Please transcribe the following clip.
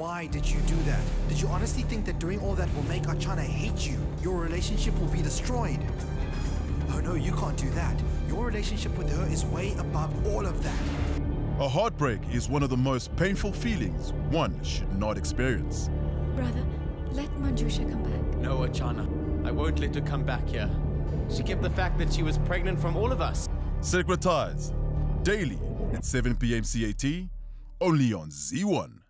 Why did you do that? Did you honestly think that doing all that will make Achana hate you? Your relationship will be destroyed. Oh no, you can't do that. Your relationship with her is way above all of that. A heartbreak is one of the most painful feelings one should not experience. Brother, let Manjusha come back. No, Achana. I won't let her come back here. She kept the fact that she was pregnant from all of us. Secretize, daily at 7 p.m. CAT, only on Z1.